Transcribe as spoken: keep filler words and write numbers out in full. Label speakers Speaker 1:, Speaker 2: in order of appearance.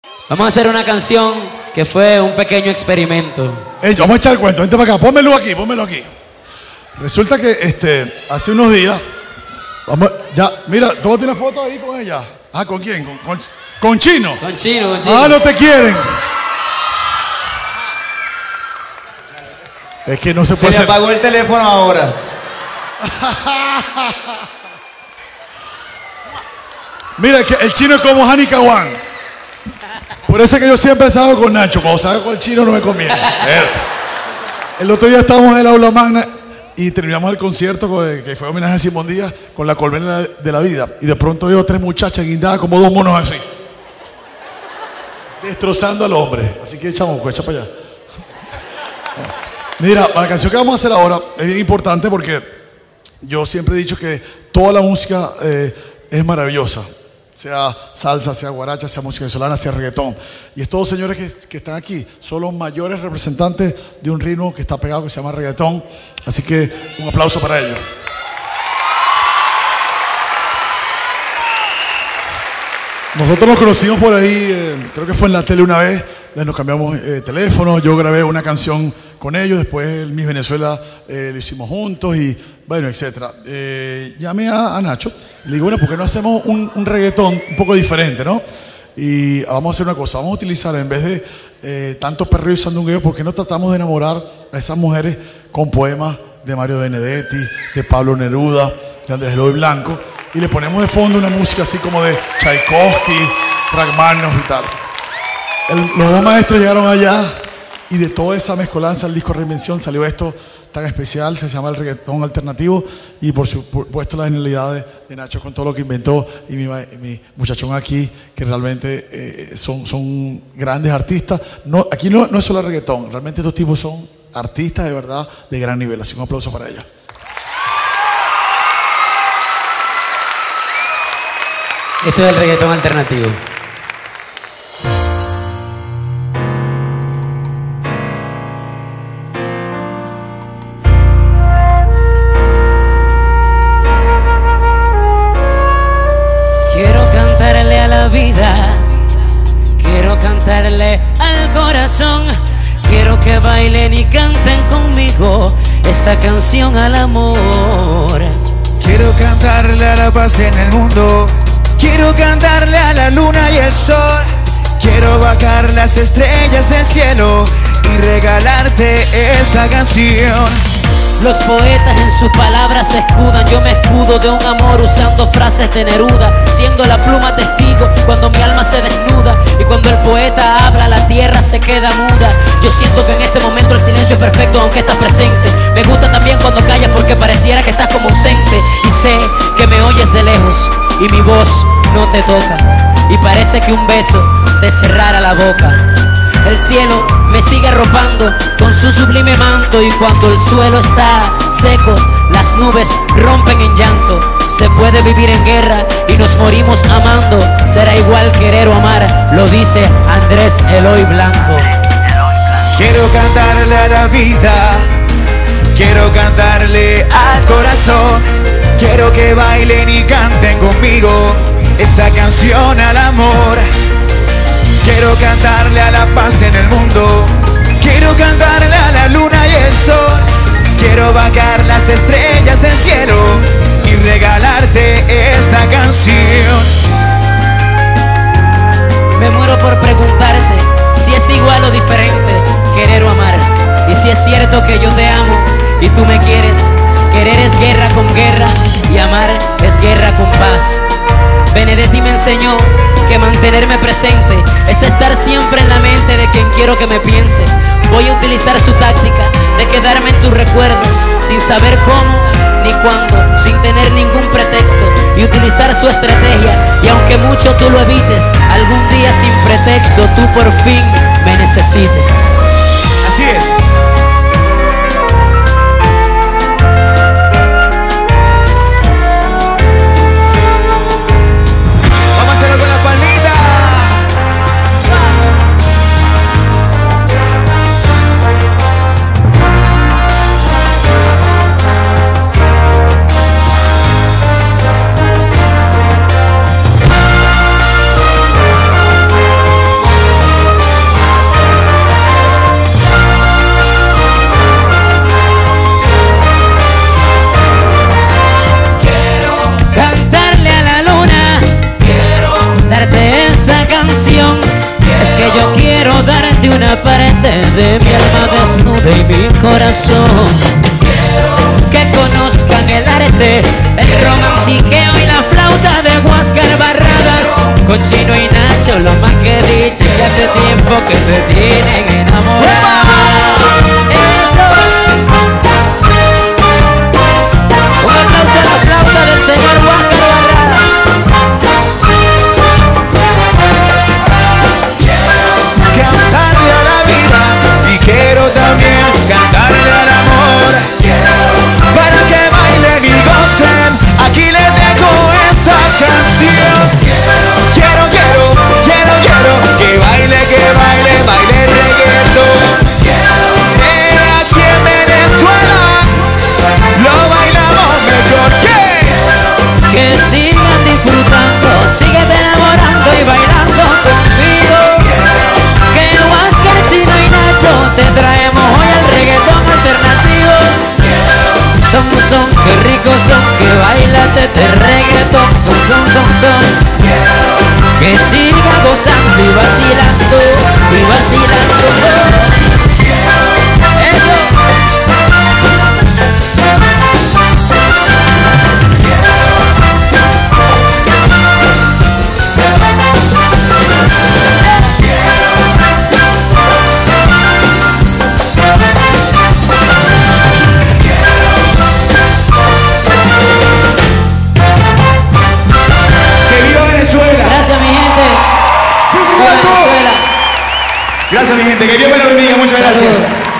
Speaker 1: Vamos a hacer una canción que fue un pequeño experimento.
Speaker 2: Hey, vamos a echar el cuento, vente para acá, pónmelo aquí, pónmelo aquí. Resulta que este, hace unos días, vamos, ya, mira, tómate una foto ahí con ella. Ah, ¿con quién? Con, con, con Chino.
Speaker 1: Con Chino, con Chino.
Speaker 2: Ah, no te quieren. Es que no se puede.
Speaker 3: Se le apagó el teléfono ahora.
Speaker 2: Mira, que el Chino es como Hani Kawan. Por eso es que yo siempre salgo con Nacho. Cuando salgo con el Chino no me conviene. El otro día estábamos en el aula magna y terminamos el concierto que fue homenaje a Simón Díaz con la colmena de la vida. Y de pronto veo tres muchachas guindadas como dos monos así, destrozando al hombre. Así que echamos, pues, echa para allá. Mira, la canción que vamos a hacer ahora es bien importante porque yo siempre he dicho que toda la música eh, es maravillosa. Sea salsa, sea guaracha, sea música venezolana, sea reggaetón. Y estos señores que, que están aquí son los mayores representantes de un ritmo que está pegado, que se llama reggaetón. Así que un aplauso para ellos. Nosotros nos conocimos por ahí, eh, creo que fue en la tele una vez, nos cambiamos eh, teléfono, yo grabé una canción con ellos, después el Miss Venezuela eh, lo hicimos juntos y bueno, etcétera. Eh, llamé a, a Nacho y le digo, bueno, ¿por qué no hacemos un, un reggaetón un poco diferente, no? Y vamos a hacer una cosa, vamos a utilizar en vez de eh, tanto perreo y sandungueo, ¿por qué no tratamos de enamorar a esas mujeres con poemas de Mario Benedetti, de Pablo Neruda, de Andrés Eloy Blanco, y le ponemos de fondo una música así como de Tchaikovsky, Rachmaninoff y tal? El, los dos maestros llegaron allá y de toda esa mezcolanza, el disco Reinvención, salió esto tan especial, se llama el reggaetón alternativo, y por supuesto la genialidad de, de Nacho con todo lo que inventó, y mi, mi muchachón aquí, que realmente eh, son, son grandes artistas. No, aquí no, no es solo reggaetón, realmente estos tipos son artistas de verdad de gran nivel, así que un aplauso para ellos.
Speaker 1: Esto es el reggaetón alternativo.
Speaker 4: Quiero cantarle a la vida, quiero cantarle al corazón, quiero que bailen y canten conmigo esta canción al amor.
Speaker 3: Quiero cantarle a la paz en el mundo, quiero cantarle a la luna y el sol, quiero bajar las estrellas del cielo y regalarte esta canción.
Speaker 4: Los poetas en sus palabras se escudan, yo me escudo de un amor usando frases de Neruda, siendo la pluma testigo cuando mi alma se desnuda, y cuando el poeta habla la tierra se queda muda. Yo siento que en este momento el silencio es perfecto aunque estás presente. Me gusta también cuando callas porque pareciera que estás como ausente, y sé que me oyes de lejos y mi voz no te toca, y parece que un beso te cerrara la boca. El cielo me sigue arropando con su sublime manto, y cuando el suelo está seco, las nubes rompen en llanto. Se puede vivir en guerra y nos morimos amando. Será igual querer o amar, lo dice Andrés Eloy Blanco.
Speaker 3: Quiero cantarle a la vida, quiero cantarle al corazón, quiero que bailen y canten conmigo esta canción al amor. Quiero cantarle a la paz en el mundo, quiero cantarle a la luna y el sol, quiero bajar las estrellas del cielo y regalarte esta canción.
Speaker 4: Me muero por preguntarte si es igual o diferente querer o amar, y si es cierto que yo te amo y tú me quieres. Querer es guerra con guerra y amar es guerra con paz. Benedetti me enseñó que mantenerme presente es estar siempre en la mente de quien quiero que me piense. Voy a utilizar su táctica de quedarme en tu recuerdo, sin saber cómo ni cuándo, sin tener ningún pretexto, y utilizar su estrategia. Y aunque mucho tú lo evites, algún día sin pretexto tú por fin me necesites.
Speaker 3: Así es.
Speaker 4: canción es que yo quiero darte una parte de mi alma desnuda y mi corazón. Que conozcan el arte, el romantiqueo y la flauta de Huáscar Barradas. Con Chino y Nacho, lo más que he dicho, y hace tiempo que te tienen enamorada. Eso. Un aplauso a la flauta del señor Huáscar Barradas.
Speaker 3: Cantarle a la vida y quiero también cantarle al amor, para que bailen y gocen. Aquí les dejo esta canción. Quiero, quiero, quiero, quiero que baile, que baile, baile reggaetón. Eh, aquí en Venezuela lo bailamos mejor.
Speaker 4: Que sigan disfrutando, sigue enamorando y bailando conmigo. Que Huáscar, Chino y Nacho te traemos hoy el reggaetón alternativo. Son, son, qué ricos son, que bailate este reggaetón. Son, son, son, son. Que siga gozando y vacilando, y vacilando. Eso. Gracias, mi gente.
Speaker 3: Gracias, mi gente. Que Dios me lo bendiga. Muchas gracias.
Speaker 4: Saludos.